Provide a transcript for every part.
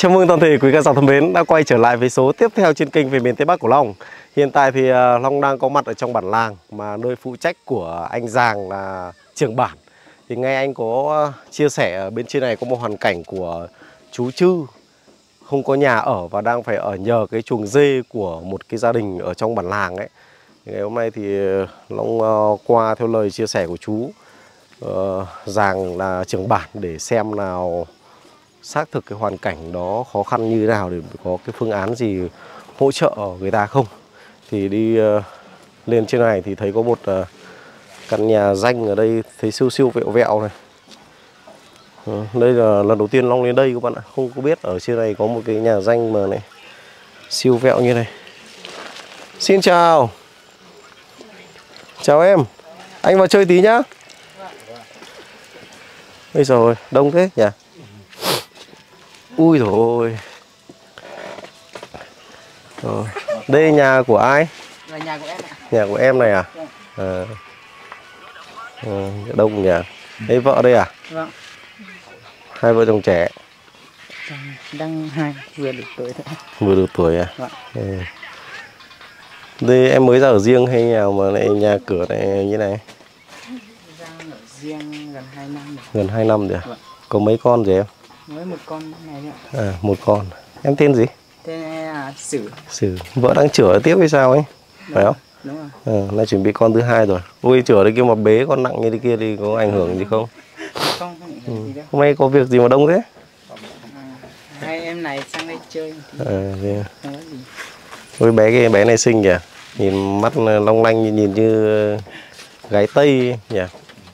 Chào mừng toàn thể quý khán giả thân mến đã quay trở lại với số tiếp theo trên kênh Về miền Tây Bắc của Long. Hiện tại thì Long đang có mặt ở trong bản làng mà nơi phụ trách của anh Giàng là trưởng bản. Thì nghe anh có chia sẻ ở bên trên này có một hoàn cảnh của chú Chư không có nhà ở và đang phải ở nhờ cái chuồng dê của một cái gia đình ở trong bản làng ấy. Thì ngày hôm nay thì Long qua theo lời chia sẻ của chú Giàng là trưởng bản để xem nào xác thực cái hoàn cảnh đó khó khăn như thế nào để có cái phương án gì hỗ trợ người ta không. Thì đi lên trên này thì thấy có một căn nhà danh ở đây, thấy siêu siêu vẹo vẹo này. Đây là lần đầu tiên Long lên đây các bạn ạ, không có biết ở trên này có một cái nhà danh mà này siêu vẹo như này. Xin chào. Chào em. Anh vào chơi tí nhá. Bây giờ đông thế nhỉ? Ui dồi ôi. Đây nhà của ai? Là nhà của em ạ. Nhà của em này à? Đông nhỉ? Đây vợ đây à? Vâng. Hai vợ chồng trẻ. Đang vừa được tuổi thôi. Vừa được tuổi à? Vâng. Đây em mới ra ở riêng hay nhà mà lại nhà cửa này như này? Đang ở riêng gần 2 năm rồi. Gần 2 năm rồi à? Vâng. Có mấy con rồi em? Mới một con này ạ. À, một con. Em tên gì? Tên là Sử. Sử. Vợ đang chữa tiếp hay sao ấy? Phải không? Đúng rồi. Nay chuẩn bị con thứ hai rồi. Ui chữa đây kia mà bế con nặng như thế kia thì có ảnh hưởng gì không? Không gì đâu. Hôm nay có việc gì mà đông thế? Hai em này sang đây chơi. Thế à? Không có gì. Ôi bé này xinh nhỉ? Nhìn mắt long lanh nhìn như gái Tây nhỉ?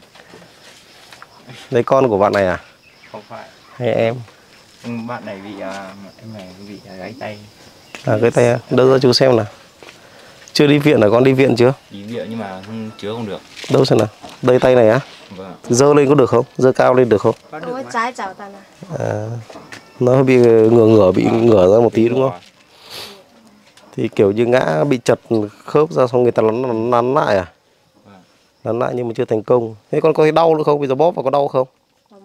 Đây con của bạn này à? Không phải. Hay em? Bạn này bị em này bị gãy tay. À cái tay à? Đâu ra chú xem nào. Chưa đi viện à? Con đi viện chưa? Đi viện nhưng mà chữa không được. Đâu xem nào. Đây tay này á? Vâng. Dơ lên có được không? Dơ cao lên được không? Có được mà. trái chảo tàn à? Nó bị bị ngửa ra một tí đúng không? Thì kiểu như ngã bị chật khớp ra xong người ta nắn lại à? Vâng. Nắn lại nhưng mà chưa thành công. Thế con có thấy đau nữa không? Bây giờ bóp vào có đau không?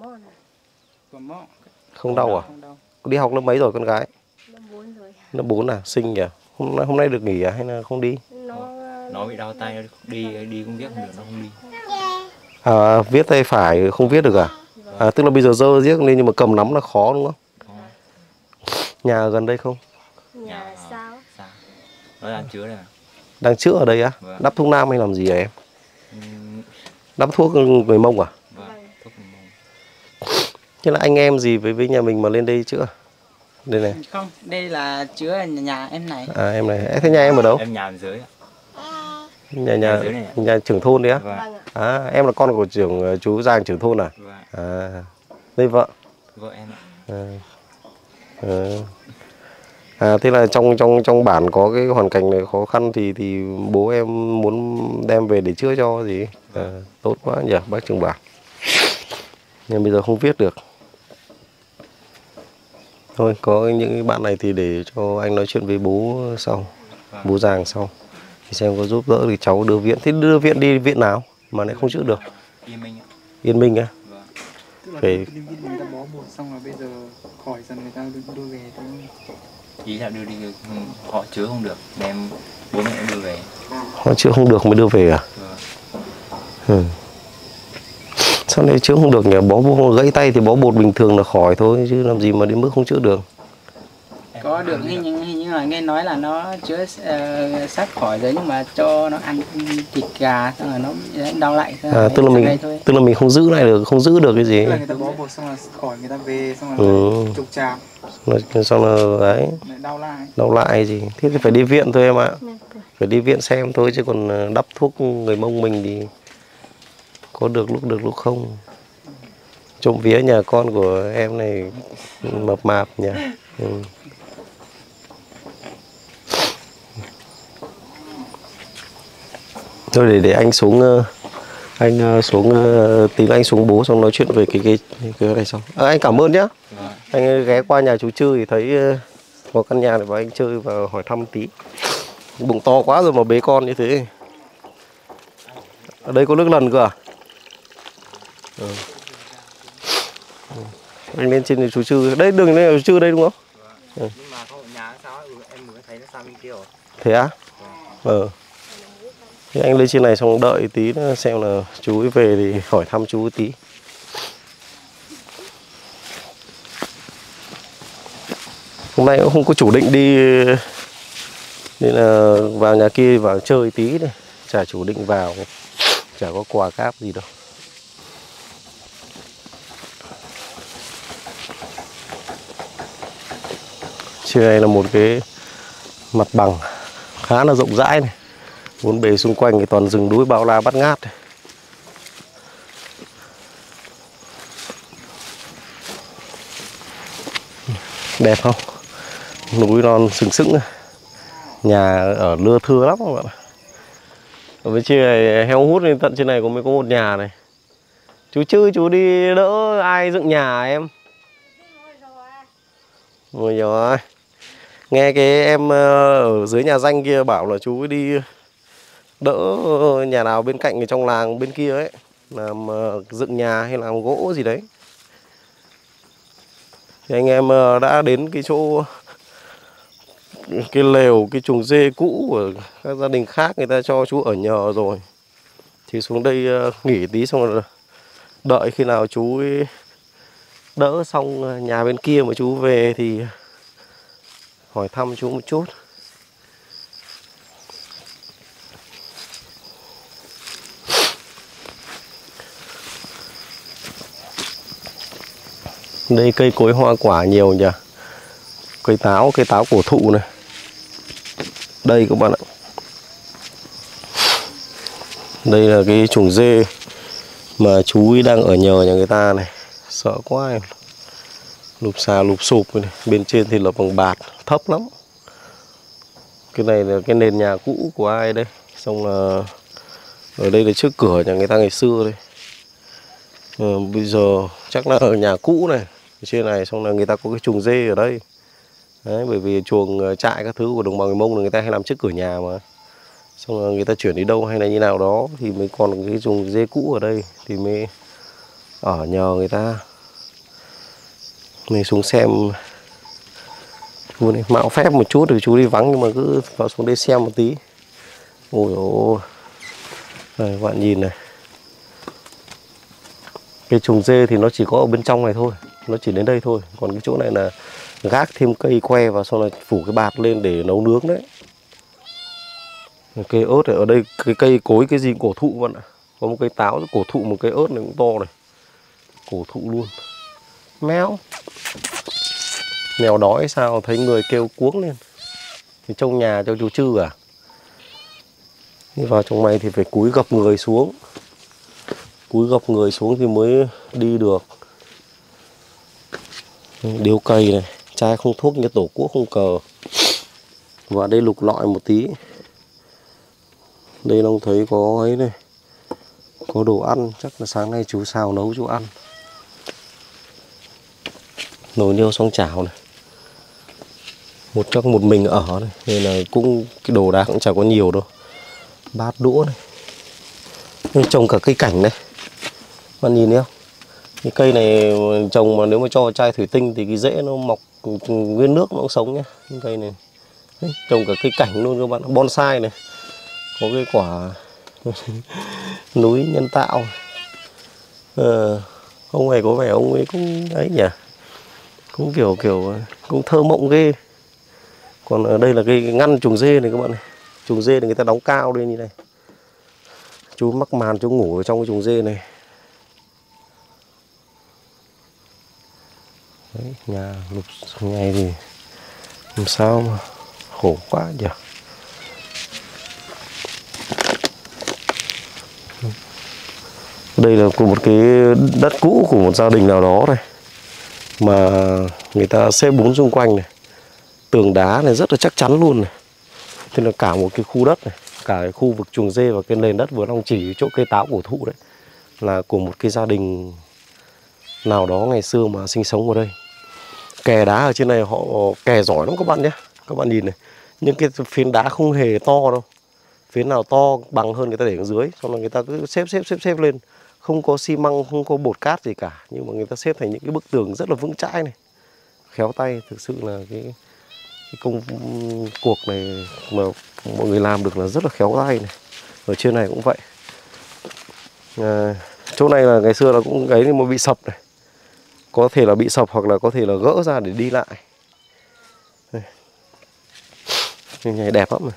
Không đau à? Không đâu. Đi học lớp mấy rồi con gái? Lớp 4 rồi. Lớp 4 à? Xinh nhỉ? Hôm nay được nghỉ à hay là không đi? Nó bị đau tay, đi cũng viết không được, nó không đi. À, viết tay phải không viết được à? À tức là bây giờ dơ riết lên nhưng mà cầm nắm là khó đúng không? Nhà ở gần đây không? Nhà sao? Sao? Nó đang chữa đây à? Đang chữa ở đây á? Vâng. Đắp thuốc nam hay làm gì hả em? Đắp thuốc người Mông à? Vâng, thuốc người Mông. Thế là anh em gì với nhà mình mà lên đây chữa? Đây này. Không, đây là chứa nhà em này. À em này. Thế nhà em ở đâu? Em nhà ở dưới ạ. Nhà trưởng thôn đấy á? Vâng. À em là con của chú Giàng trưởng thôn à? Vâng. À đây vợ. Vợ em ạ. Thế là trong bản có cái hoàn cảnh này khó khăn thì bố em muốn đem về để chữa cho gì? Tốt quá nhỉ bác trưởng bản. Nhưng bây giờ không viết được. Thôi có những bạn này thì để cho anh nói chuyện với bố sau. Bố Giàng sau. Thì xem có giúp đỡ thì cháu đưa viện. Thế đưa viện đi viện nào mà lại không chữa được? Yên Minh ạ. Yên Minh á? Vâng. Tức là Phải... người ta bó bột xong rồi bây giờ khỏi dần người ta đưa về thôi. Ý là đưa đi họ chữa không được, nên bố mẹ em đưa về. Họ chữa không được mới đưa về à? Vâng. Sao lại chữa không được nhỉ? Bó bột gãy tay thì bó bột bình thường là khỏi thôi chứ làm gì mà đến mức không chữa được. Có được hình như là nghe nói là nó chữa sát khỏi rồi nhưng mà cho nó ăn thịt gà xong rồi nó đau lại. Tức là mình không giữ lại được, không giữ được cái gì. Tức là người ta bó bột xong là khỏi người ta về xong rồi trục tràm. Xong là đấy. Đau lại gì. Thế thì phải đi viện thôi em ạ. Phải đi viện xem thôi chứ còn đắp thuốc người Mông mình thì có được lúc không. Trộm vía nhà con của em này mập mạp nhỉ. Thôi để anh xuống tí anh xuống bố xong nói chuyện về cái này xong. Anh cảm ơn nhá. Anh ghé qua nhà chú Chư thì thấy có căn nhà để vào anh chơi và hỏi thăm tí. Bụng to quá rồi mà bế con như thế. Ở đây có nước lần cơ à? Anh lên trên chú Chư. Đây đường lên chú Chư đây đúng không? Nhưng mà có một nhà sao ấy, em mới thấy nó sang bên kia rồi. Thế á? Thế anh lên trên này xong đợi tí nữa xem là chú ấy về thì hỏi thăm chú ấy tí. Hôm nay cũng không có chủ định đi nên là vào nhà kia vào chơi tí này, chả chủ định vào, chả có quà cáp gì đâu. Trên này là một cái mặt bằng khá là rộng rãi này, bốn bề xung quanh thì toàn rừng núi bao la bát ngát này. Đẹp không? Núi non sừng sững, nhà ở lưa thưa lắm các bạn ạ. Ở bên trên này heo hút lên tận trên này mới có một nhà này. Chú chứ chú đi đỡ ai dựng nhà em? Ngồi rồi. Nghe cái em ở dưới nhà danh kia bảo là chú đi đỡ nhà nào bên cạnh trong làng bên kia ấy, làm dựng nhà hay làm gỗ gì đấy. Thì anh em đã đến cái chỗ, cái lều, cái chuồng dê cũ của các gia đình khác người ta cho chú ở nhờ rồi. Thì xuống đây nghỉ tí xong rồi đợi khi nào chú ấy đỡ xong nhà bên kia mà chú về thì hỏi thăm chú một chút. Đây cây cối hoa quả nhiều nhỉ. Cây táo cổ thụ này. Đây các bạn ạ. Đây là cái chuồng dê mà chú ấy đang ở nhờ nhà người ta này. Sợ quá em. Lụp xà lụp sụp này. Bên trên thì là bằng bạt, thấp lắm. Cái này là cái nền nhà cũ của ai đây. Xong là ở đây là trước cửa nhà người ta ngày xưa đây. Bây giờ chắc là ở nhà cũ này. Ở trên này xong là người ta có cái chuồng dê ở đây. Đấy, bởi vì chuồng trại các thứ của đồng bào người Mông là người ta hay làm trước cửa nhà mà. Xong rồi người ta chuyển đi đâu hay là như nào đó thì mới còn cái chuồng dê cũ ở đây thì mới ở nhờ người ta. Mình xuống xem. Chú này mạo phép một chút thì chú đi vắng nhưng mà cứ vào xuống đây xem một tí. Ôi ôi. Đây các bạn nhìn này. Cái chuồng dê thì nó chỉ có ở bên trong này thôi, nó chỉ đến đây thôi. Còn cái chỗ này là gác thêm cây que và sau này phủ cái bạt lên để nấu nướng đấy. Cây ớt này, ở đây cái cây cối cái gì cổ thụ bạn ạ. Có một cây táo cổ thụ, một cây ớt này cũng to này. Cổ thụ luôn. Mèo. Mèo đói sao thấy người kêu cuống lên. Thì trong nhà cho chú Chư à? Đi vào trong này thì phải cúi gập người xuống. Cúi gập người xuống thì mới đi được. Điếu cây này, chai không thuốc như tổ quốc không cờ. Và đây lục lọi một tí. Đây ông thấy có ấy này. Có đồ ăn, chắc là sáng nay chú xào nấu chú ăn. Nồi niêu xong chảo này. Chắc một mình ở này, nên là cũng cái đồ đạc cũng chẳng có nhiều đâu. Bát đũa này. Nhưng trồng cả cây cảnh này. Bạn nhìn thấy không? Cái cây này trồng mà nếu mà cho chai thủy tinh thì cái rễ nó mọc nguyên nước nó cũng sống nhá. Cái cây này đấy, trồng cả cây cảnh luôn các bạn, bonsai này. Có cái quả núi nhân tạo. Ông này có vẻ ông ấy cũng ấy nhỉ. Cũng kiểu cũng thơ mộng ghê. Còn ở đây là cái ngăn chuồng dê này các bạn này. Chuồng dê này người ta đóng cao lên như này. Chú mắc màn chú ngủ ở trong cái chuồng dê này. Đấy, nhà lục ngày thì làm sao mà khổ quá nhỉ. Đây là một cái đất cũ của một gia đình nào đó này, mà người ta xếp bún xung quanh này, tường đá này rất là chắc chắn luôn này. Thế là cả một cái khu đất này, cả cái khu vực chuồng dê và cái nền đất vừa long chỉ chỗ cây táo cổ thụ đấy là của một cái gia đình nào đó ngày xưa mà sinh sống ở đây. Kè đá ở trên này họ kè giỏi lắm các bạn nhé. Các bạn nhìn này, những cái phiến đá không hề to đâu. Phiến nào to bằng hơn người ta để ở dưới, xong rồi người ta cứ xếp lên. Không có xi măng, không có bột cát gì cả, nhưng mà người ta xếp thành những cái bức tường rất là vững chãi này. khéo tay, thực sự là cái công cuộc này mà mọi người làm được là rất là khéo tay này. Ở trên này cũng vậy. Chỗ này là ngày xưa là cũng ấy thì mà bị sập này, có thể là bị sập hoặc là có thể là gỡ ra để đi lại. Này đẹp lắm này.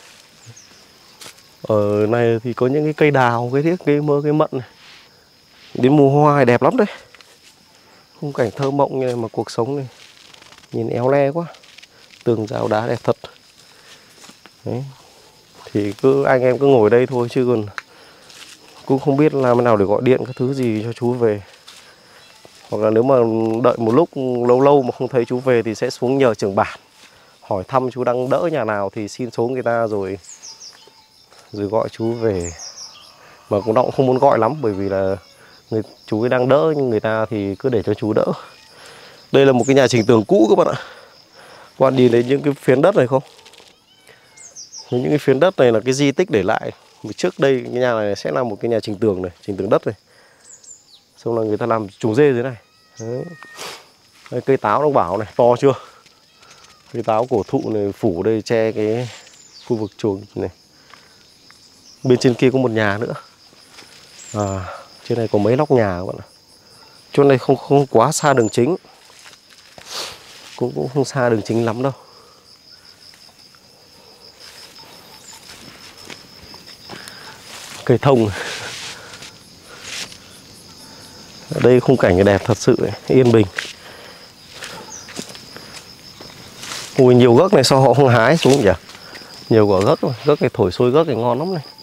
Ở này thì có những cái cây đào, cái thiết, cây mơ, cây mận này. Đến mùa hoa đẹp lắm đấy. Khung cảnh thơ mộng như này mà cuộc sống này nhìn éo le quá. Tường rào đá đẹp thật. Đấy. Thì cứ anh em cứ ngồi đây thôi chứ còn cũng không biết làm thế nào để gọi điện các thứ gì cho chú về. Hoặc là nếu mà đợi một lúc lâu lâu mà không thấy chú về thì sẽ xuống nhờ trưởng bản, hỏi thăm chú đang đỡ nhà nào thì xin số người ta rồi gọi chú về. Mà cũng không muốn gọi lắm bởi vì là chú ấy đang đỡ nhưng người ta thì cứ để cho chú đỡ. Đây là một cái nhà trình tường cũ các bạn ạ. Các bạn nhìn thấy những cái phiến đất này không? Những cái phiến đất này là cái di tích để lại. Trước đây cái nhà này sẽ là một cái nhà trình tường này, trình tường đất này. Xong là người ta làm chuồng dê dưới này. Đấy. Đây, cây táo đông bảo này, to chưa? Cây táo cổ thụ này phủ đây che cái khu vực chuồng này. Bên trên kia có một nhà nữa. Trên này có mấy nóc nhà các bạn ạ. Chỗ này không quá xa đường chính. Cũng không xa đường chính lắm đâu. Cây thông. Ở đây khung cảnh đẹp thật sự ấy, yên bình. Ui, nhiều gấc này sao họ không hái xuống nhỉ? Nhiều quả gấc rồi, gấc này thổi sôi gấc này ngon lắm này.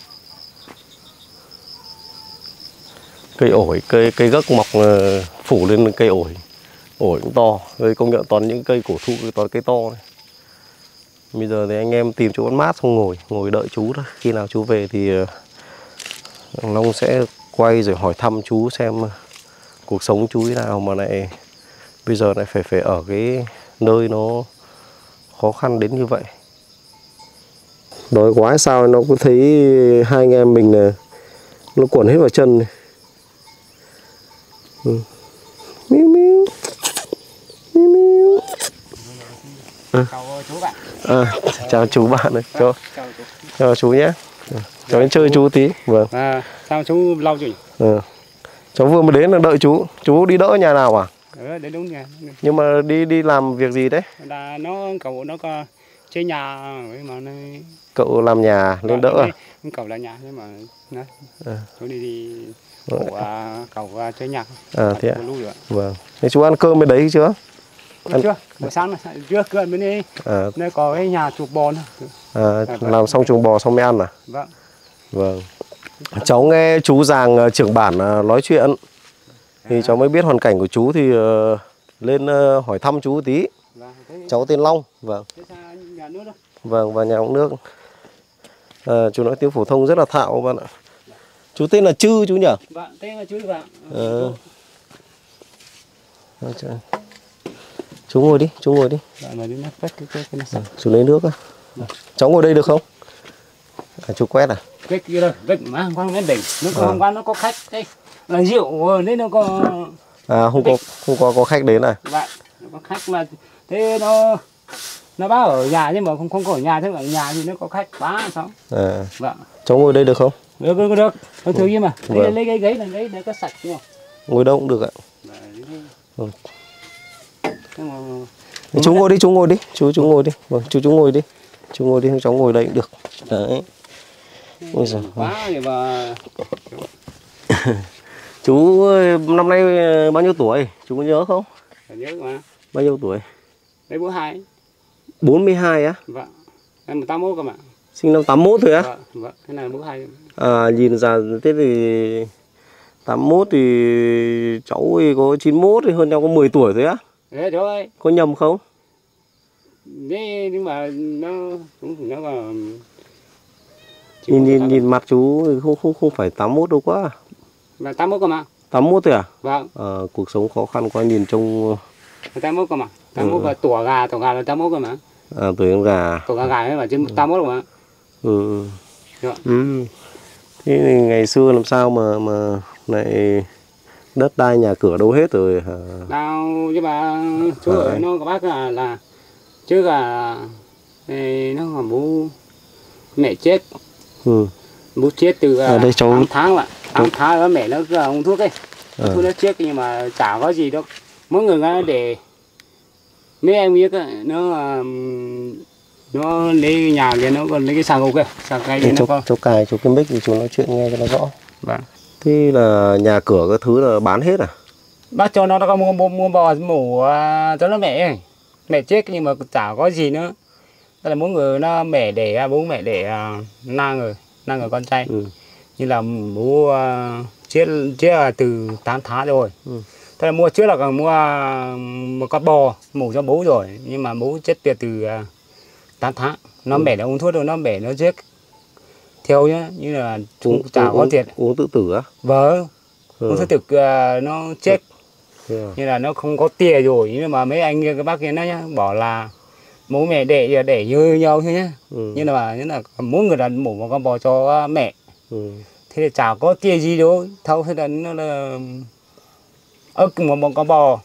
Cây ổi, cây gấc mọc phủ lên cây ổi. Ổi cũng to, đây công nhận toàn những cây cổ thụ, toàn cây to này. Bây giờ thì anh em tìm chỗ ăn mát xong ngồi đợi chú thôi. Khi nào chú về thì Long sẽ quay rồi hỏi thăm chú xem cuộc sống chú thế nào mà lại bây giờ lại phải ở cái nơi nó khó khăn đến như vậy. Đói quá sao nó cứ thấy hai anh em mình là nó quẩn hết vào chân này. Miu miu. Miu miu. Chào chú bạn. Chào chú bạn này, chào chú nhé. Cháu đến chơi chú tí. Vâng. Sao chú lâu rồi? Cháu vừa mới đến là đợi chú. Chú đi đỡ nhà nào à? Đến đúng nhà. Nhưng mà đi làm việc gì đấy? Là cậu nó có chơi nhà mà nó... Cậu làm nhà lên đỡ à? Cậu là nhà nhưng mà nó chú đi cậu chơi nhà. Thế ạ. Vâng. Thế chú ăn cơm bên đấy chưa? Ăn chưa? Buổi sáng chưa cơm bên đây. Nơi có cái nhà chuồng bò nữa. Làm xong chuồng bò xong mới ăn à? Vâng. Vâng. Cháu nghe chú Giàng trưởng bản nói chuyện thì cháu mới biết hoàn cảnh của chú thì lên hỏi thăm chú tí. Cháu tên Long. Vâng. Vâng, và nhà uống nước. Chú nói tiếng phổ thông rất là thạo bạn ạ. Chú tên là Chư chú nhỉ? Vâng, tên là Chư bạn. Chú ngồi đi, chú ngồi đi. Chú lấy nước á. Cháu ngồi đây được không? Chú quét à? Quét kia rồi, quét mà không đến đỉnh. Hôm qua nó có khách đây. Là rượu nên nó có không có khách đến này. Vâng, nó có khách mà thế nó báo ở nhà nhưng mà không có ở nhà, thế ở nhà thì nó có khách bá xong. Vâng. Cháu ngồi đây được không? Được. Thôi thử gì mà. Lấy cái ghế này để có sạch đúng không? Ngồi đâu cũng được ạ. Chú ngồi đi, chú ngồi đi. Chú ngồi đi. Vâng, chú ngồi đi. Chú ngồi đi, cháu ngồi đây cũng được. Đấy. Ôi giời. Quá vậy mà. Chú năm nay bao nhiêu tuổi? Chú có nhớ không? Nhớ mà. Bao nhiêu tuổi? Đấy 42. 42 á? Vâng. Em 81 cơ mà. Sinh năm 81 thôi á? Vâng, cái này là 42. Nhìn ra thế thì 81 thì cháu ấy có 91 thì hơn nhau có 10 tuổi thôi á? Đấy rồi. Có nhầm không? Đấy, nhưng mà nó còn nhìn mặt chú không phải 81 đâu quá. Là 81 cơ mà. 81 thôi à? Vâng. Cuộc sống khó khăn quá nhìn trông 81 cơ mà. 81 là tủa gà là 81 cơ mà. Tuổi con gà. Tủa gà ấy mà trên 81 cơ mà. Thế thì ngày xưa làm sao mà lại Đất đai nhà cửa đâu hết rồi hả? Nào nhưng mà chú ở nó các bác là trước là nó là bố mẹ chết. Bố chết từ đây cháu 8 tháng ạ. 8 tháng đó mẹ nó uống thuốc ấy. Thuốc nó chết nhưng mà chả có gì đâu. Mỗi người nó để mấy em biết nó lấy nhà kia nó còn lấy cái xà gục kìa, xà cây nó con. Cháu cài cháu cái mic thì chú nói chuyện nghe cho nó rõ. Vâng. Thế là nhà cửa các thứ là bán hết à? Bác cho nó có mua bò mổ cho nó mẹ mẹ chết nhưng mà chả có gì nữa. Tức là mỗi người nó mẹ để bố mẹ để nang người con trai. Như là bố chết là từ 8 tháng rồi. Thế là mua trước là còn mua một con bò mổ cho bố rồi, nhưng mà bố chết tiệt từ 8 tháng. Nó mẹ đã uống thuốc rồi, nó mẹ nó chết theo nhá, như là chúng chả có thiệt. Uống tự tử á? Vâng. Uống thuốc thực nó chết. Như là nó không có tiền rồi, nhưng mà mấy anh các bác kia nó nhá bảo là bố mẹ để như nhau thôi nhá. Nhưng là mỗi người là mổ một con bò cho mẹ. Thế là chả có tiền gì đâu, thâu thế là nó là ức một con bò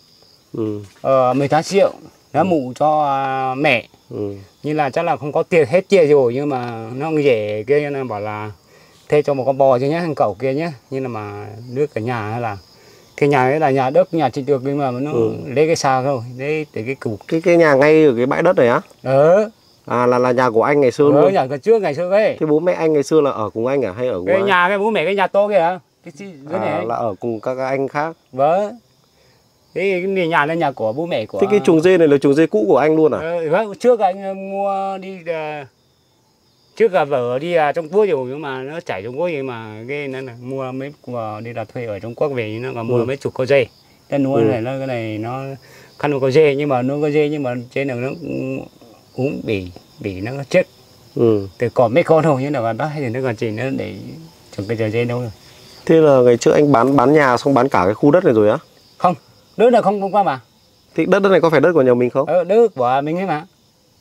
18 triệu nó mụ cho mẹ. Như là chắc là không có tiền hết tiền rồi, nhưng mà nó rẻ kia nên bảo là thuê cho một con bò chứ nhá, thằng cậu kia nhá. Nhưng là nước cả nhà hay là cái nhà ấy là nhà đất, nhà chị được, nhưng mà nó lấy cái xa thôi, lấy để cái cục. Cái nhà ngay ở cái bãi đất này á? À là nhà của anh ngày xưa luôn. Nhà trước ngày xưa ấy. Thế bố mẹ anh ngày xưa là ở cùng anh à hay ở cùng cái ai? nhà cái bố mẹ cái nhà to kìa. Cái dưới này là ở cùng các anh khác. Vâng. Cái nhà là nhà của bố mẹ của. Thế cái chuồng dê này là chuồng dê cũ của anh luôn à? Vâng, trước anh mua đi trước là vợ đi Trung Quốc rồi, nhưng mà nó chảy Trung Quốc gì mà cái nó là mua mấy đi là thuê ở Trung Quốc về, nó còn mua mấy chục con dê. Cái nuôi này nó cái này nó khăn một con dê, nhưng mà nó có dê nhưng mà trên này nó uống bị nó chết. Từ còn mấy con thôi, nhưng mà bác hay thì nó còn chỉ nó để trồng cây dê đâu rồi. Thế là ngày trước anh bán nhà xong bán cả cái khu đất này rồi á? Không, đất là không qua mà. Thì đất này có phải đất của nhà mình không? Đất của mình ấy mà.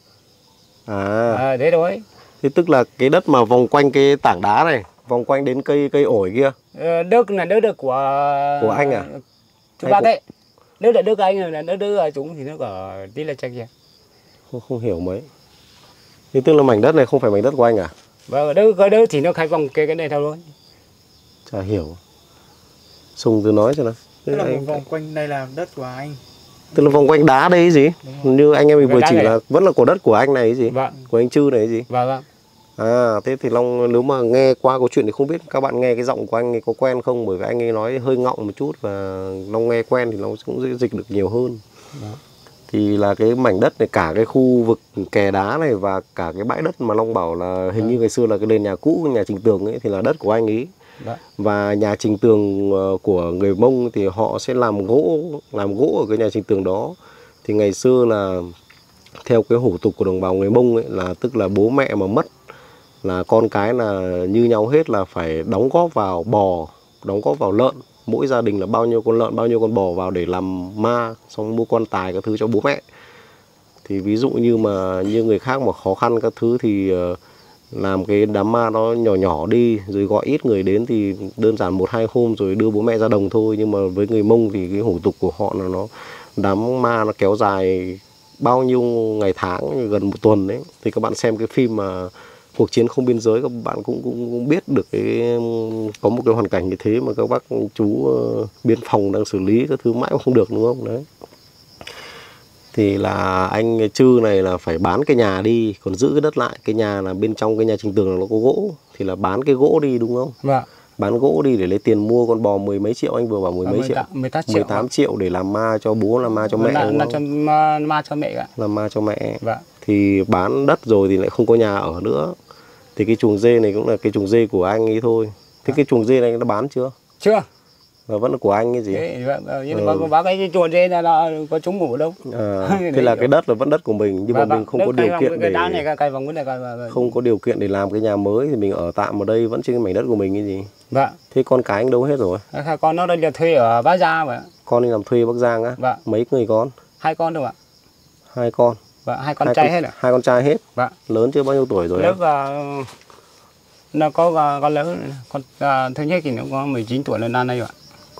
Đấy rồi. Thế tức là cái đất mà vòng quanh cái tảng đá này, vòng quanh đến cây ổi kia. Đất là đất của anh à? Chú bác đấy. Đất là đất anh, là đất chúng thì nó có tí là chắc gì. Không hiểu mấy. Thế tức là mảnh đất này không phải mảnh đất của anh à? Vâng, đất thì nó khai vòng cái này thôi luôn. Chả hiểu. Sùng từ nói cho nó. Tức là vòng quanh đây là đất của anh. Tức là vòng quanh đá đây cái gì? Như anh em mình vừa chỉ là vẫn là của đất của anh này cái gì? Vâng. Của anh Trư này cái gì? Vâng. Thế thì Long nếu mà nghe qua câu chuyện thì không biết các bạn nghe cái giọng của anh ấy có quen không, bởi vì anh ấy nói hơi ngọng một chút và Long nghe quen thì Long cũng dễ dịch được nhiều hơn. Thì là cái mảnh đất này, cả cái khu vực kè đá này và cả cái bãi đất mà Long bảo là hình như ngày xưa là cái nền nhà cũ, nhà Trình Tường ấy thì là đất của anh ấy. Và nhà Trình Tường của người Mông thì họ sẽ làm gỗ ở cái nhà Trình Tường đó. Thì ngày xưa là theo cái hủ tục của đồng bào người Mông ấy, là tức là bố mẹ mà mất là con cái là như nhau hết, là phải đóng góp vào bò, đóng góp vào lợn. Mỗi gia đình là bao nhiêu con lợn, bao nhiêu con bò vào để làm ma, xong mua quan tài các thứ cho bố mẹ. Thì ví dụ như người khác mà khó khăn các thứ thì làm cái đám ma nó nhỏ nhỏ đi, rồi gọi ít người đến thì đơn giản 1-2 hôm rồi đưa bố mẹ ra đồng thôi. Nhưng mà với người Mông thì cái hủ tục của họ là đám ma nó kéo dài bao nhiêu ngày tháng, gần 1 tuần đấy. Thì các bạn xem cái phim mà Cuộc Chiến Không Biên Giới, các bạn cũng biết được có một cái hoàn cảnh như thế mà các bác chú biên phòng đang xử lý các thứ mãi cũng không được, đúng không? Đấy. Thì là anh Trư này là phải bán cái nhà đi, còn giữ cái đất lại. Cái nhà là bên trong cái nhà Trình Tường là nó có gỗ, thì là bán cái gỗ đi, đúng không? Vâng. Bán gỗ đi để lấy tiền mua con bò 10 mấy triệu, anh vừa bảo 10 mấy triệu. 18 triệu để làm ma cho bố, làm ma cho mẹ. Làm ma cho mẹ ạ. Làm ma cho mẹ. Vâng. Thì bán đất rồi thì lại không có nhà ở nữa. Thì cái chuồng dê này cũng là cái chuồng dê của anh ấy thôi. Thế cái chuồng dê này nó bán chưa? Chưa. Và vẫn là của anh cái gì? Bác cái chuồng dê là có trúng ngủ đâu. Thế là cái đất là vẫn đất của mình, nhưng mà mình không có điều kiện để không có điều kiện để làm cái nhà mới thì mình ở tạm ở đây vẫn trên cái mảnh đất của mình cái gì. Vâng. Thế con cái anh đâu hết rồi? Con nó đây là thuê ở Bắc Giang vậy. Con đi làm thuê ở Bắc Giang á? Vâng. Mấy người con? 2 con đâu ạ? 2 con. Vâng, 2 con trai hết ạ. 2 con trai hết. Vâng. Lớn chưa, bao nhiêu tuổi rồi? Lớp nó có con lớn, con thứ nhất thì nó có 19 tuổi lên năm nay rồi ạ.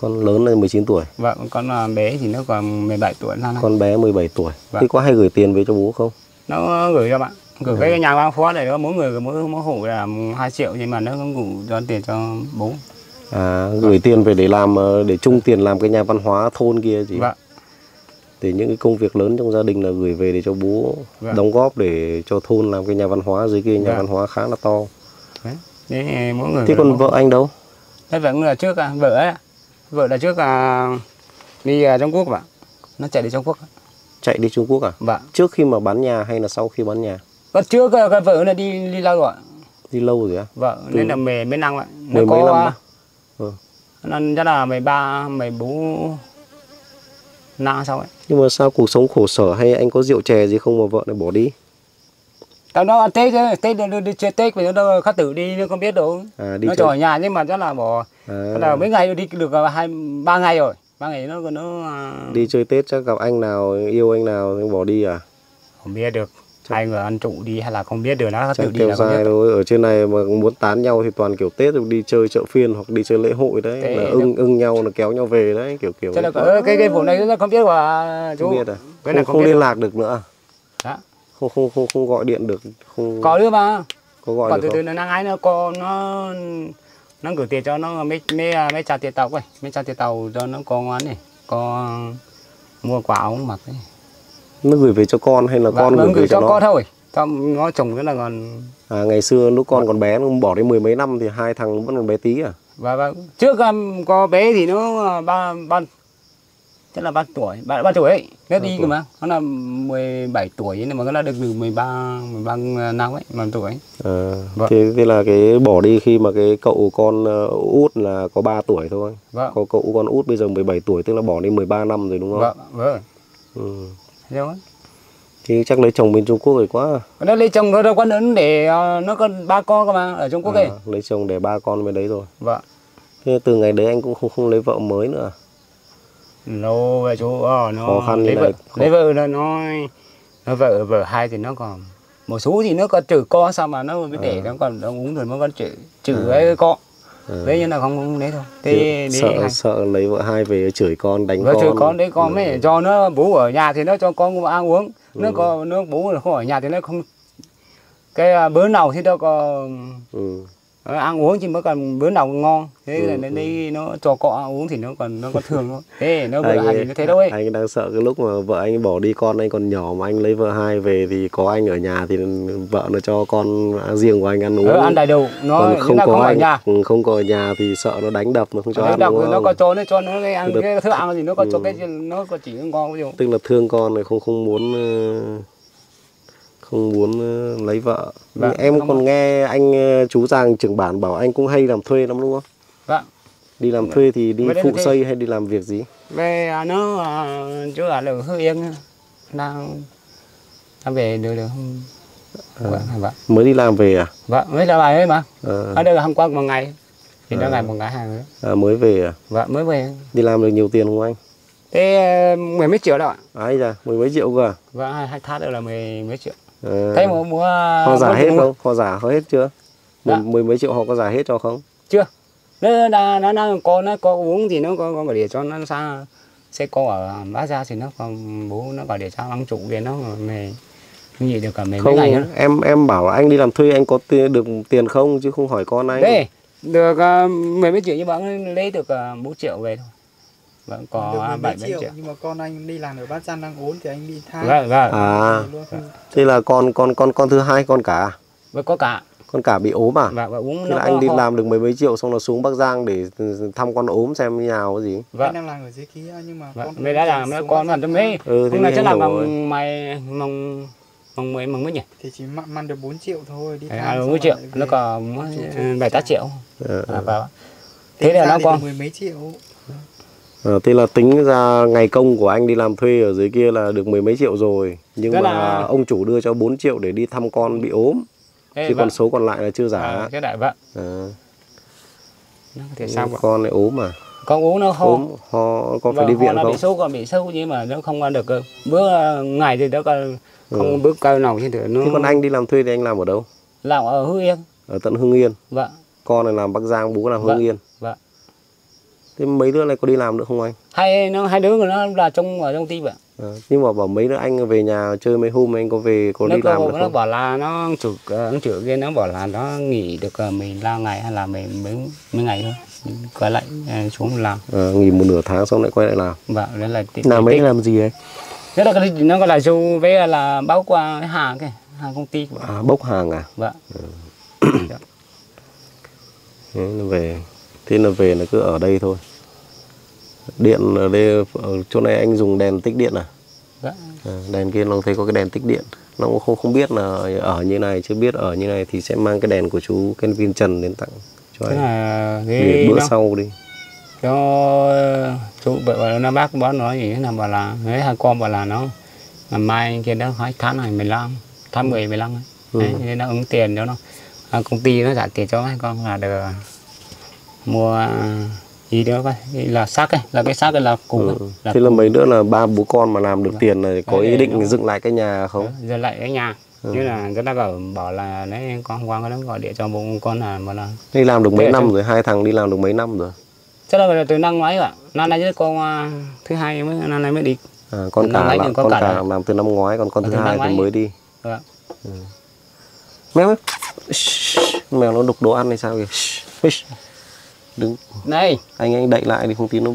Con lớn là 19 tuổi. Vâng, con bé thì nó còn 17 tuổi năm nay. Con bé 17 tuổi. Vâng. Thế có hay gửi tiền về cho bố không? Nó gửi cho bạn. Gửi cái nhà văn phó này, mỗi người mỗi hộ là 2 triệu, nhưng mà nó cũng đủ cho tiền cho bố. À, gửi tiền về để làm, để chung tiền làm cái nhà văn hóa thôn kia gì? Vâng. Để những cái công việc lớn trong gia đình là gửi về để cho bố đóng góp để cho thôn làm cái nhà văn hóa dưới kia, nhà văn hóa khá là to. Đấy, mỗi người. Thế còn vợ anh đâu? Thế vợ là trước vợ là trước đi Trung Quốc bạn. Nó chạy đi Trung Quốc. Chạy đi Trung Quốc à? Vâng. Trước khi mà bán nhà hay là sau khi bán nhà? Trước cái vợ là đi lâu rồi. Đi lâu rồi á? Vâng, nên là mấy năm ạ. Mười mấy năm á? Nó chắc là 13, 14 năm sau ấy. Nhưng mà sao cuộc sống khổ sở hay anh có rượu chè gì không mà vợ này bỏ đi? Tao nó ăn Tết thôi, Tết đi chơi Tết mà nó khát tử đi nó không biết đâu. À, đi nó chơi. cho ở nhà nhưng mà chắc là bỏ. Là mấy ngày đi được 2-3 ngày rồi. 3 ngày nó đi chơi Tết chắc gặp anh nào yêu anh nào thì bỏ đi à? Không biết được. Hai người ăn trụ đi hay là không biết được, nó chắc tự đi kéo là không dài biết. thôi. Ở trên này mà muốn tán nhau thì toàn kiểu Tết rồi đi chơi chợ phiên hoặc đi chơi lễ hội đấy, thế là ưng nhau là kéo nhau về đấy, kiểu Thế là cái vụ này nó không biết mà chú. Không biết à? Cái này không liên lạc được nữa. Đó. Không gọi điện được, không Có đứa mà. có gọi Còn được từ không? từ nó ai nó gửi tiền cho nó mấy trả tiền tàu ấy, mấy trả tiền tàu cho nó con ăn này, con mua quả ống mặc đấy. Nó gửi về cho con hay là con gửi về cho nó? Con thôi. Nó chồng cái là còn. À, ngày xưa lúc con còn bé nó bỏ đi 10 mấy năm thì hai thằng vẫn còn bé tí à? Và trước có bé thì nó chắc là 3 tuổi, 3 tuổi ấy, nó đi cơ mà, nó là 17 tuổi nhưng mà nó đã được 13 năm ấy, 15 tuổi ấy. Vâng. Thế là cái bỏ đi khi mà cái cậu con út là có 3 tuổi thôi. Vâng. Có cậu con út bây giờ 17 tuổi tức là bỏ đi 13 năm rồi đúng không? Vâng, vâng. Ừ. Thì chắc lấy chồng bên Trung Quốc rồi quá. Nó lấy chồng đâu có lớn để nó có 3 con cơ mà ở Trung Quốc ấy. Lấy chồng để 3 con bên đấy rồi. Vâng. Thế từ ngày đấy anh cũng không lấy vợ mới nữa. Lâu vậy chú, nó khó khăn lấy như vợ, này. lấy vợ là nó vợ hai thì nó còn một số thì nó còn trừ con, sao mà nó mới để nó còn nó uống rồi nó còn trừ cái con. Đấy nhưng là không đấy thôi. Thế sợ lấy vợ hai về chửi con đánh con. Chửi con đấy, con mới cho nó bố ở nhà thì nó cho con ăn uống. Nó bố không ở nhà thì nó không, cái bữa nào thì nó còn ăn uống chỉ mới còn bữa nào ngon. Thế là đến đây nó cho con ăn uống thì nó còn thương thôi. Thế nó vợ hai thì nó thế đâu ấy. Anh đang sợ cái lúc mà vợ anh bỏ đi con anh còn nhỏ mà anh lấy vợ hai về thì có anh ở nhà thì vợ nó cho con riêng của anh ăn uống. Ăn đầy đủ, nó còn không có ở anh, nhà. không có ở nhà thì sợ nó đánh đập, nó không cho ăn. Nó có cho nó cái ăn cái thức ăn gì nó có cho cái nó có chỉ ngon ví dụ. Tức là thương con này không muốn lấy vợ. Em còn nghe anh chú Giàng trưởng bản bảo anh cũng hay làm thuê lắm đúng không? Vâng. Đi làm thuê thì đi phụ xây hay đi làm việc gì? Về nó chú ở Hưng Yên đang về được không? Vâng. Mới đi làm về à? Vâng, mới ra bài ấy mà. Ở đây là hôm qua một ngày. Thì nó ngày một ngày hàng nữa. Mới về à? Vâng, mới về. Đi làm được nhiều tiền không anh? Thế 10 mấy triệu đâu ạ? Ấy da, 10 mấy triệu cơ à? Vâng, 2 tháng nữa là 10 mấy triệu. Thế mua họ giả hết không? Họ giả hết chưa? 10 mấy triệu họ có giả hết cho không? Chưa. Nó có uống thì nó có để cho nó xa xe có ở Bát Gia thì nó còn bố nó gọi để cho ăn trụ về nó mày nghỉ được cả mấy ngày nữa. Em bảo anh đi làm thuê anh có được tiền không chứ không hỏi con anh. Đây, được 10 mấy triệu nhưng bạn lấy được 4 triệu về thôi. Vẫn có 7 triệu. Nhưng mà con anh đi làm ở Bát Giang đang ốm thì anh đi thăm. Vâng. À. Thế là con thứ hai con cả. Vẫn có cả. Con cả bị ốm à? Và uống thế là anh đi làm được 10 mấy triệu xong là xuống Bắc Giang để thăm con ốm xem như nào cái gì. Vâng. Anh đang làm ở dưới kia nhưng mà con mới đã làm nó con làm cho mấy. Hôm nay chắc là mong mấy nhỉ? Thì chỉ mặn được 4 triệu thôi đi thăm. 4 triệu, nó còn 7-8 triệu. Thế là nó còn 10 mấy triệu. Thế là tính ra ngày công của anh đi làm thuê ở dưới kia là được 10 mấy triệu rồi. Nhưng mà ông chủ đưa cho 4 triệu để đi thăm con bị ốm. Chứ còn số còn lại là chưa giả. Cái đại vậy. Con này ốm à? Con uống nó ho con phải đi viện không? Còn bị sâu nhưng mà nó không ăn được cơ. Bữa ngày thì nó không bước cao nào trên thử nó. Thế còn anh đi làm thuê thì anh làm ở đâu? Làm ở Hưng Yên. Ở tận Hưng Yên. Vâng. Con này làm Bắc Giang, bố làm Hưng Yên. Vâng. Thế mấy đứa này có đi làm được không anh? Hai đứa của nó là ở trong ty vậy. Nhưng mà bảo mấy đứa anh về nhà chơi mấy hôm anh có về có đi làm được không? Nó bảo là nó chủ kia nó bảo là nó nghỉ được mình 3 ngày hay là mình mấy ngày thôi quay lại xuống làm. Nghỉ một nửa tháng xong lại quay lại làm. Vâng, đấy là làm mấy làm gì ấy? Nó gọi là du với là báo qua cái hàng công ty. Bốc hàng à? Vâng. Thế là về là cứ ở đây thôi. Điện ở đây, ở chỗ này anh dùng đèn tích điện à? Dạ. Đèn kia nó thấy có cái đèn tích điện. Nó cũng không biết là ở như này, chưa biết ở như này thì sẽ mang cái đèn của chú Kenvin Trần đến tặng cho anh. Để bữa sau đi. Cho chú bảo nó bác bó nói gì là bảo là đấy, hai con bảo là nó mai kia đó hỏi tháng này 15 tháng 10 15 ấy. Đấy, nên nó ứng tiền cho nó. Công ty nó trả tiền cho hai con là được mua gì đó vậy, là xác ấy, là cái xác ấy là cùng. Thế là mấy đứa là ba bố con mà làm được tiền này có ý định dựng lại cái nhà không? Dựng lại cái nhà. Như là người ta bảo là đấy, con hôm qua nó gọi điện cho bố con là mà là đi làm được mấy năm rồi, hai thằng đi làm được mấy năm rồi? Chắc là từ năm ngoái ạ. Năm nay chứ con thứ hai mới năm nay mới đi. Con cả làm từ năm ngoái, còn con thứ hai thì mới đi. Vâng. Mèo nó đục đồ ăn hay sao kìa? Đứng. Này. Anh đậy lại đi không tí nó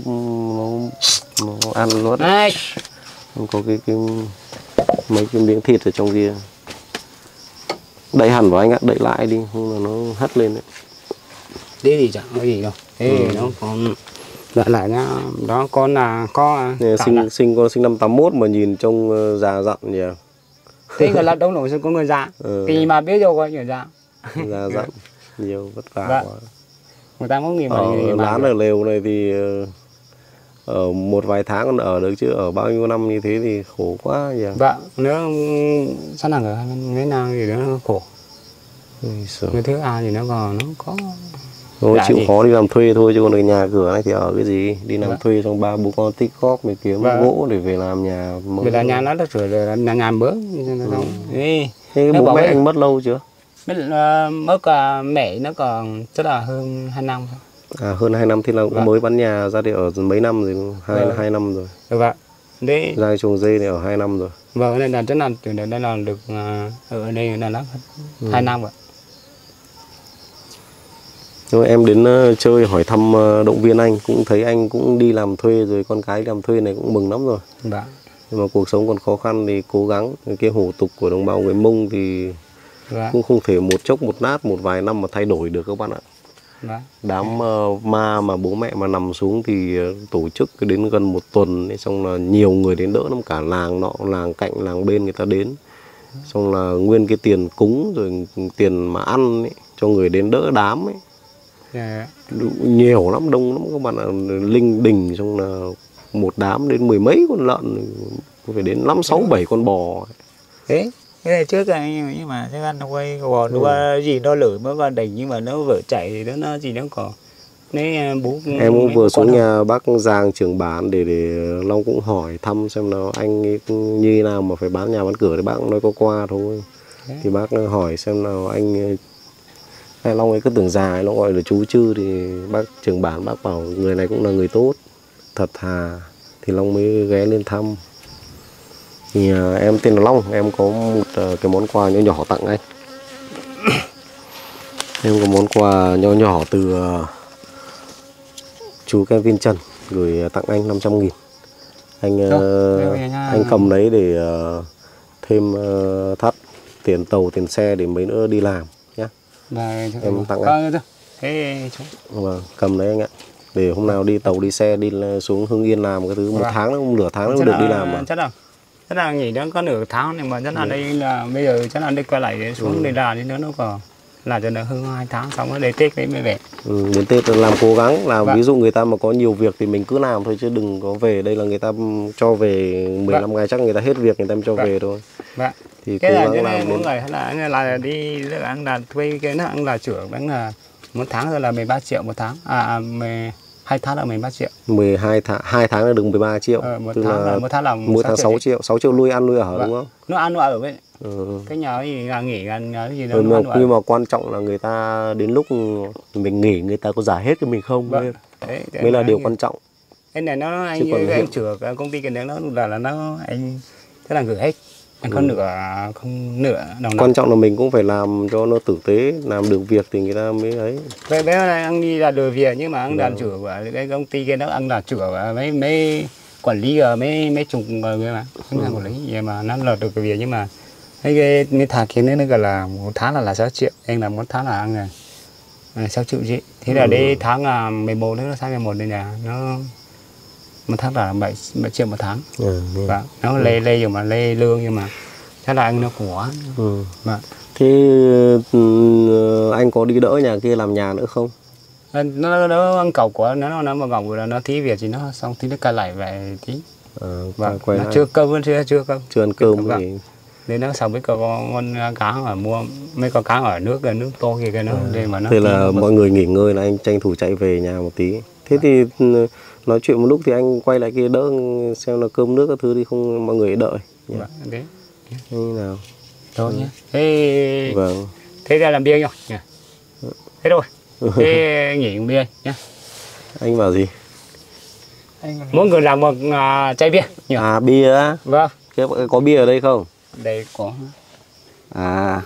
ăn nó. Này. Có cái mấy cái miếng thịt ở trong kia. Đậy hẳn vào anh ạ, đậy lại đi không là nó hất lên đấy. Đi thì chẳng có gì đâu. Thế nó còn lại nhá, đó con là có sinh con sinh năm 81 mà nhìn trông già dặn nhỉ. Thế là đâu nổi có người già. Thì mà biết đâu có người già. Già dặn, nhiều vất vả quá. Người ta muốn nghỉ mà lán ở lều này thì ở một vài tháng còn ở được chứ ở bao nhiêu năm như thế thì khổ quá nhỉ. Vâng, nếu sẵn là ở mấy năm thì nó khổ. Cái thứ A thì nó còn nó có. Thôi chịu khó đi làm thuê thôi chứ còn ở nhà cửa này thì ở cái gì, đi làm thuê xong ba bố con tích góp mới kiếm gỗ để về làm nhà. Về là nhà nó đã sửa rồi, nhà bữa. Thế bố mẹ anh mất lâu chưa? Mất mẹ nó còn chắc là hơn 2 năm thôi. Hơn 2 năm thì là cũng mới bán nhà ra thì ở mấy năm rồi, 2 năm rồi. Vâng. Đấy. Ra chuồng dê thì ở 2 năm rồi. Vâng, nên là rất là từ đây là được ở đây là nó 2 năm rồi. Nhưng em đến chơi hỏi thăm động viên anh, cũng thấy anh cũng đi làm thuê rồi, con cái làm thuê này cũng mừng lắm rồi. Vâng. Nhưng mà cuộc sống còn khó khăn thì cố gắng. Cái hủ tục của đồng bào người Mông thì cũng không thể một chốc một nát một vài năm mà thay đổi được các bạn ạ. Đám ma mà bố mẹ mà nằm xuống thì tổ chức đến gần 1 tuần, xong là nhiều người đến đỡ lắm, cả làng nọ làng cạnh làng bên người ta đến, xong là nguyên cái tiền cúng rồi tiền mà ăn ấy, cho người đến đỡ đám ấy. Nhiều lắm, đông lắm các bạn ạ. Linh đình xong là một đám đến 10 mấy con lợn, phải đến 5, 6, 7 con bò. Thế cái này trước này nhưng mà cái ăn quay bò gì nó lử mới vào đỉnh, nhưng mà nó vỡ chảy thì nó gì nó còn nên bố em cũng vừa xuống nhà bác Giàng trưởng bản để Long cũng hỏi thăm xem nào anh như thế nào mà phải bán nhà bán cửa, thì bác nói có qua thôi. Thì bác hỏi xem nào anh Long ấy cứ tưởng già nó gọi là chú Chư, thì bác trưởng bản bác bảo người này cũng là người tốt thật thà, thì Long mới ghé lên thăm. Thì em tên là Long, em có một cái món quà nhỏ nhỏ tặng anh. Em có món quà nhỏ nhỏ từ chú Kenvin Trần gửi tặng anh 500.000. Anh cầm lấy để thêm thắt tiền tàu tiền xe để mấy nữa đi làm nhé. Em tặng anh. Vâng, cầm lấy anh ạ. Để hôm nào đi tàu đi xe đi xuống Hưng Yên làm cái thứ 1 tháng nữa, nửa tháng nữa được đi làm mà. Chắc là nghỉ đó có nửa tháng này mà chắc là đây là bây giờ chắc là đi quay lại xuống đi làm đi nữa nó còn là cho nó hơn 2 tháng xong rồi đến Tết đấy mới về. Đến Tết làm cố gắng làm. Ví dụ người ta mà có nhiều việc thì mình cứ làm thôi chứ đừng có về. Đây là người ta cho về 15 ngày chắc người ta hết việc người ta cho về thôi. Thì cái là cái mỗi người là đi ăn là thuê cái nó ăn là trưởng ăn là 1 tháng rồi là 13 triệu 1 tháng 2 tháng là 13 triệu. 2 tháng là được 13 triệu. Một tháng là mỗi tháng 6 triệu. 6 triệu nuôi ăn nuôi ở đúng không? Nuôi ăn nuôi ở vậy. Cái nhà ấy là nghỉ ăn cái gì đó. Nhưng mà quan trọng là người ta đến lúc mình nghỉ người ta có trả hết cho mình không, đấy, mới là điều quan trọng. Cái này nó anh chữa công ty cái đấy nó là nó anh thế là gửi hết, anh không nửa đồng. Quan trọng là mình cũng phải làm cho nó tử tế, làm được việc thì người ta mới ấy. Bé này anh đi là được việc nhưng mà anh làm chữa của cái công ty kia nó anh là chữa mấy quản lý ở mấy chục người mà anh làm quản lý vậy mà nó là được cái việc. Nhưng mà cái thằng kia nó gọi là một tháng là 6 triệu, anh làm một tháng là ăn này 6 triệu chị. Thế là đến tháng 11 nữa sang 11 đây nè, nó một tháng là 7 triệu một tháng. Và nó lê rồi mà lê lương nhưng mà chắc là anh nó quá. Thế anh có đi đỡ nhà kia làm nhà nữa không? Nó ăn cầu của nó mà gọc rồi nó thí việc thì nó xong thì nó cài lại về tí. Nó chưa cơm vẫn chưa cơm. Chưa ăn cơm thì nên nó xong với con cá ở mua mấy con cá ở nước to kia nó đây mà nó. Thế là mọi người nghỉ ngơi là anh tranh thủ chạy về nhà một tí. Thế thì nói chuyện một lúc thì anh quay lại kia đỡ xem là cơm nước các thứ đi, không mọi người đợi. Thế như nào? Thôi nhé. Thế vâng. Thế ra làm bia nhỉ? Thế rồi. Thế nghỉ uống bia nhé. Anh bảo gì? Mỗi người làm một chai bia nhỉ? À bia á? Vâng. Thế có bia ở đây không? Đây có. À.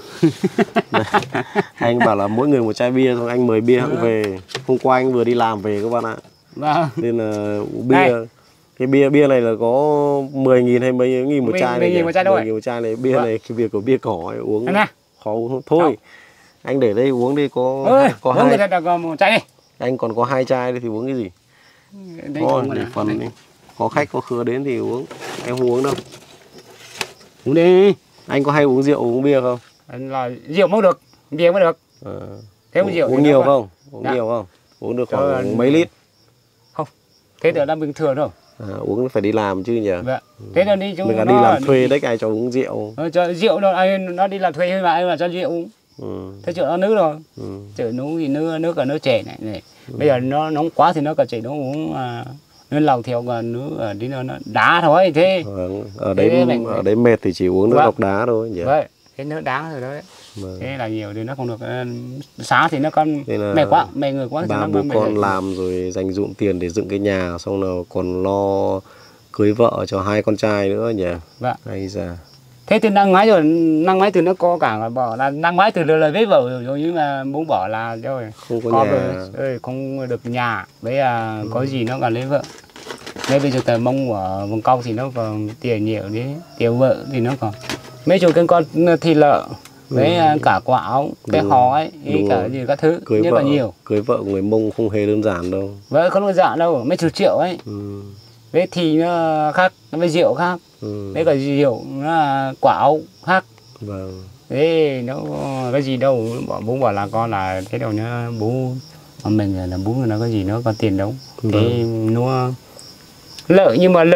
Anh bảo là mỗi người một chai bia thôi, anh mời bia cũng về. Hôm qua anh vừa đi làm về các bạn ạ. Vâng. Nên là bia đây. Cái bia này là có 10.000 hay mấy nghìn một chai này. 10.000 một chai thôi. 10.000 một chai này, bia này cái việc của bia cỏ ấy, uống khó uống thôi. Anh để đây uống đi, có hai. Người ta có một chai đi. Anh còn có 2 chai đây thì uống cái gì? Thôi để phần đi. Có khách có khứa đến thì uống. Em không uống đâu. Uống đi. Anh có hay uống rượu uống bia không? Anh là rượu mới được, bia mới được. Thế rượu uống nhiều không? Uống nhiều không? Uống được khoảng mấy lít? Không. Thế là đang bình thường rồi. Uống phải đi làm chứ nhỉ? Dạ. Thế là đi mình là đi làm thuê đấy, ai cho uống rượu? Cho rượu đâu, nó đi làm thuê thôi mà ai mà cho rượu uống. Thế chuyện nó nước rồi. Chợ nấu thì nước ở nước chè này. Bây giờ nó nóng quá thì nó cả chè nó uống nó lòng theo còn nước đi nó đá thôi thế. Ở đấy mệt thì chỉ uống nước lọc đá thôi nhỉ? Vậy, cái nước đá rồi đấy. Thế là nhiều thì nó không được xá thì nó còn mệt quá, mệt người quá. Ba bố con làm rồi dành dụm tiền để dựng cái nhà, xong rồi còn lo cưới vợ cho 2 con trai nữa nhỉ? Vâng. Hay già. Thế thì năng máy từ nó có cả bỏ là năng máy từ lời với vợ rồi nhưng mà muốn bỏ là rồi không có nhà rồi, không được nhà với có gì nó còn lấy vợ. Ngay bây giờ tờ mông của vùng cao thì nó còn tiền nhiều đấy, tiền vợ thì nó còn mấy chục con thịt lợn với cả quả áo cái hò ấy cả gì các thứ cưới nhưng vợ, mà nhiều. Cưới vợ của người Mông không hề đơn giản đâu. Vậy không đơn giản đâu, mấy chục triệu ấy. Với thì nó khác, với rượu khác. Với cả rượu nó là quả áo khác. Vâng. Thế nó cái gì đâu, bố bảo là con là thế đâu nhá, bố mình là bố nó có gì nó có tiền đâu. Thế nó lợi nhưng mà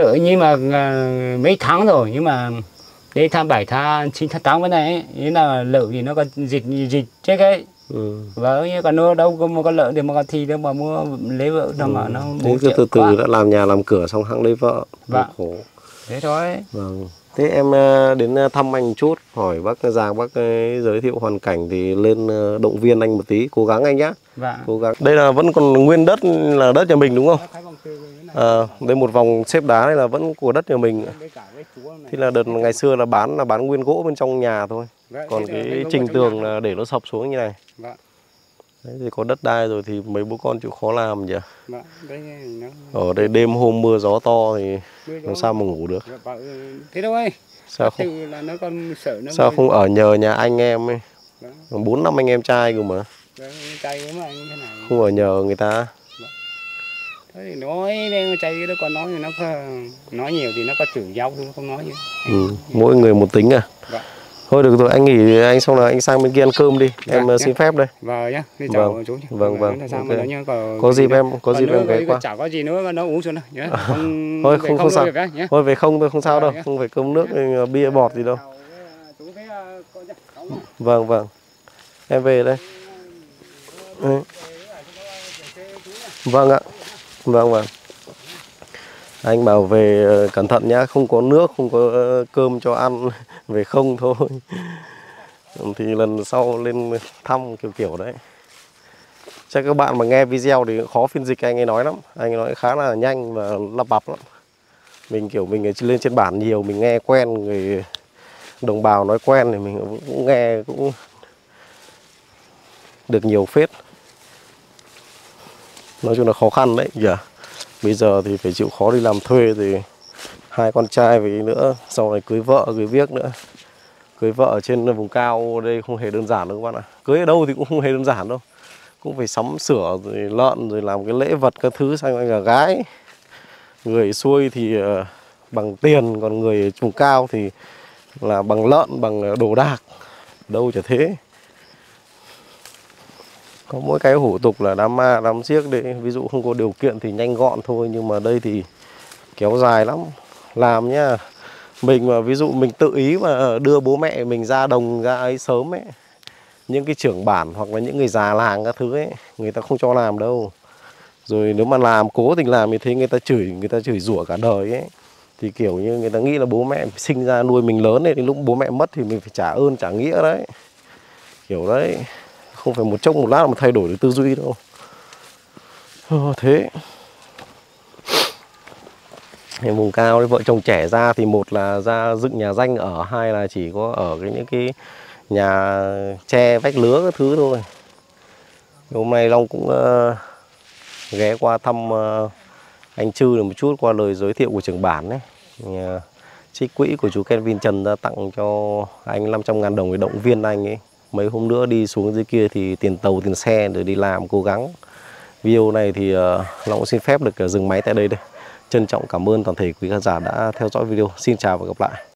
mấy tháng rồi nhưng mà đến tháng 7 tháng 9 tháng 8 cái này ấy, ý là lợi thì nó có dịch chết ấy. Và còn nó đâu có một con lợn để mà con thì đâu mà mua lấy vợ đâu mà nó từ từ đã làm nhà làm cửa xong hẵng lấy vợ. Vâng. Khổ. Thế thôi. Vâng. Thế em đến thăm anh chút, hỏi bác Giàng, bác giới thiệu hoàn cảnh thì lên động viên anh một tí, cố gắng anh nhá. Vâng. Cố gắng. Đây là vẫn còn nguyên đất là đất nhà mình đúng không? Đây một vòng xếp đá này là vẫn của đất nhà mình. Thì là đợt ngày xưa là bán nguyên gỗ bên trong nhà thôi. Còn cái trình tường là để nó sập xuống như này. Đấy, thì có đất đai rồi thì mấy bố con chịu khó làm nhỉ? Ở đây đêm hôm mưa gió to thì làm sao mà ngủ được? Thế đâu ấy. Sao không ở nhờ nhà anh em ấy? 4-5 anh em trai cơ mà. Không ở nhờ người ta. Thế thì nói trai nó còn nói thì nó nói nhiều thì nó có chửi nhau không nói gì. Mỗi người một tính à? Vâng. Thôi được rồi, anh nghỉ anh xong là anh sang bên kia ăn cơm đi. Em xin phép đây. Vâng nhá, đi chào chú nhé. Vâng. Okay. Có dịp em ghé qua. Chả có gì nữa nó uống xuống này nhé. Thôi không sao. Thôi về không thôi không sao đâu, không phải cơm nước bia bọt gì đâu. Vâng. Em về đây. Vâng ạ. Vâng. Anh bảo về cẩn thận nhá, không có nước, không có cơm cho ăn về không thôi. Thì lần sau lên thăm kiểu kiểu đấy. Chắc các bạn mà nghe video thì khó phiên dịch anh ấy nói lắm. Anh ấy nói khá là nhanh và lắp bắp lắm. Mình kiểu mình lên trên bản nhiều, mình nghe quen, người đồng bào nói quen thì mình cũng nghe cũng được nhiều phết. Nói chung là khó khăn đấy nhỉ. Bây giờ thì phải chịu khó đi làm thuê, thì 2 con trai với nữa, sau này cưới vợ, cưới viếc nữa. Cưới vợ ở trên vùng cao đây không hề đơn giản đâu các bạn ạ. Cưới ở đâu thì cũng không hề đơn giản đâu. Cũng phải sắm sửa rồi lợn, rồi làm cái lễ vật các thứ sang anh là gái. Người xuôi thì bằng tiền, còn người ở vùng cao thì là bằng lợn, bằng đồ đạc. Đâu chả thế. Có mỗi cái hủ tục là đám ma, đám xiếc đấy. Ví dụ không có điều kiện thì nhanh gọn thôi. Nhưng mà đây thì kéo dài lắm. Làm nhá. Mình mà ví dụ mình tự ý mà đưa bố mẹ mình ra đồng ra ấy sớm ấy, những cái trưởng bản hoặc là những người già làng các thứ ấy, người ta không cho làm đâu. Rồi nếu mà làm, cố tình làm như thế người ta chửi rủa cả đời ấy. Thì kiểu như người ta nghĩ là bố mẹ sinh ra nuôi mình lớn này, đến lúc bố mẹ mất thì mình phải trả ơn trả nghĩa đấy. Kiểu đấy. Không phải một chốc một lát mà thay đổi được tư duy đâu. Thế vùng cao đấy, vợ chồng trẻ ra thì một là ra dựng nhà danh ở, hai là chỉ có ở những cái nhà tre vách lứa các thứ thôi. Hôm nay Long cũng ghé qua thăm anh Chư được một chút qua lời giới thiệu của trưởng bản đấy. Trích quỹ của chú Kevin Trần đã tặng cho anh 500.000 đồng để động viên anh ấy. Mấy hôm nữa đi xuống dưới kia thì tiền tàu, tiền xe để đi làm, cố gắng. Video này thì Long cũng xin phép được dừng máy tại đây đây. Trân trọng cảm ơn toàn thể quý khán giả đã theo dõi video. Xin chào và gặp lại.